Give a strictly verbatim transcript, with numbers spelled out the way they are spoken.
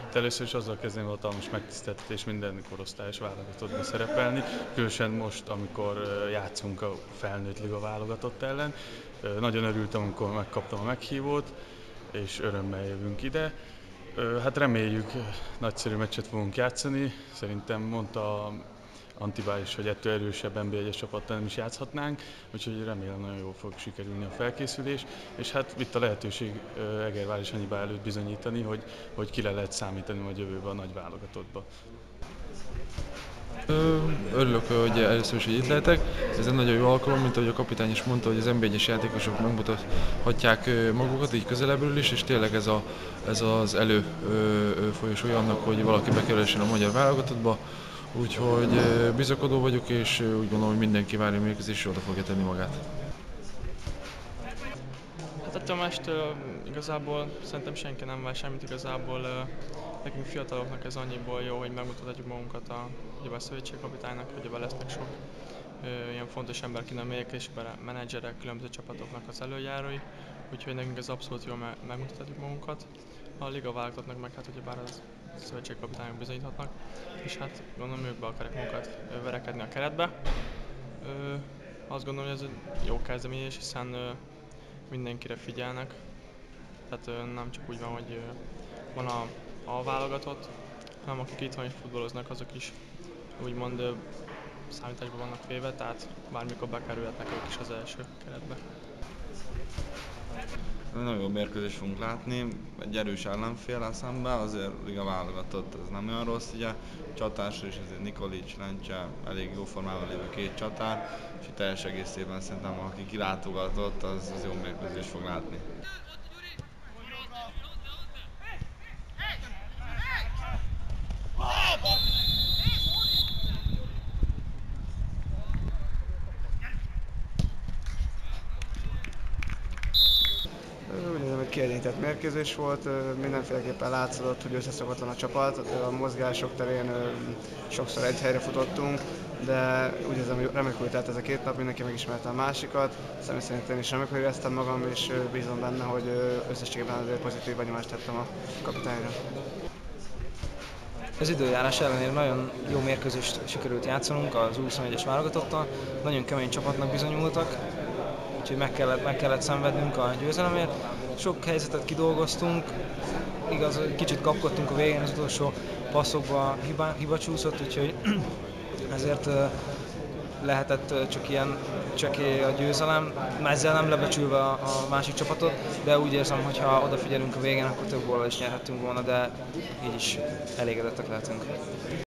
Hát először is azzal kezdeném, hatalmas megtiszteltetés minden korosztályos válogatottba szerepelni, különösen most, amikor játszunk a felnőtt liga válogatott ellen. Nagyon örültem, amikor megkaptam a meghívót, és örömmel jövünk ide. Hát reméljük, nagyszerű meccset fogunk játszani. Szerintem mondta Antibá is, hogy ettől erősebb en bé egyes csapattal nem is játszhatnánk, úgyhogy remélem nagyon jól fog sikerülni a felkészülés, és hát itt a lehetőség Egervár és Antibá előtt bizonyítani, hogy, hogy ki le lehet számítani majd jövőben a nagy válogatottba. Örülök, hogy először is, hogy itt lehetek. Ez egy nagyon jó alkalom, mint ahogy a kapitány is mondta, hogy az en bé egyes játékosok megmutathatják magukat így közelebbről is, és tényleg ez, a, ez az előfolyosója annak, hogy valaki bekerülhessen a magyar válogatottba. Úgyhogy bizakodó vagyok, és úgy gondolom, hogy mindenki várja a mérkőzést, és oda fogja tenni magát. Hát ettől a meccstől igazából szerintem senki nem vár semmit, igazából nekünk fiataloknak ez annyiból jó, hogy megmutathatjuk magunkat a, a szövetségkapitánynak, hogy lesznek sok ö, ilyen fontos ember kint a mérkőzésben, menedzserek, különböző csapatoknak az előjárói, úgyhogy nekünk ez abszolút jól me- megmutathatjuk magunkat. A liga válogatottnak meg hát ugyebár az szövetségkapitányok bizonyíthatnak, és hát gondolom ők be akarják magukat verekedni a keretbe. Ö, azt gondolom, hogy ez egy jó kezdeményezés, hiszen ö, mindenkire figyelnek, tehát nem csak úgy van, hogy van a, a válogatott, hanem akik itthon is futballoznak, azok is úgymond számításban vannak véve, tehát bármikor bekerülhetnek ők is az első keretbe. Nagyon jó mérkőzést fogunk látni, egy erős ellenféllel szemben, azért liga válogatott, ez nem olyan rossz, ugye csatásra is azért Nikolic, Lencse, elég jó formában lévő két csatár, és itt teljes egészében szerintem aki kilátogatott, az, az jó mérkőzést fog látni. Úgy nézem, hogy kiegyenlített mérkőzés volt, mindenféleképpen látszott, hogy összeszokott van a csapat, a mozgások terén sokszor egy helyre futottunk, de úgy érzem, hogy remekül telt ez a két nap, mindenki megismerte a másikat, személy szerint én is remekül éreztem magam, és bízom benne, hogy összességében azért pozitív benyomást tettem a kapitányra. Az időjárás ellenére nagyon jó mérkőzést sikerült játszanunk az U huszonegyes válogatottal, nagyon kemény csapatnak bizonyultak, úgyhogy meg kellett, meg kellett szenvednünk a győzelemért. Sok helyzetet kidolgoztunk, igaz, kicsit kapkodtunk a végén, az utolsó passzokba hiba, hiba csúszott, úgyhogy ezért lehetett csak ilyen csekély a győzelem, ezzel nem lebecsülve a, a másik csapatot, de úgy érzem, hogy ha odafigyelünk a végén, akkor több góllal is nyerhettünk volna, de így is elégedettek lehetünk.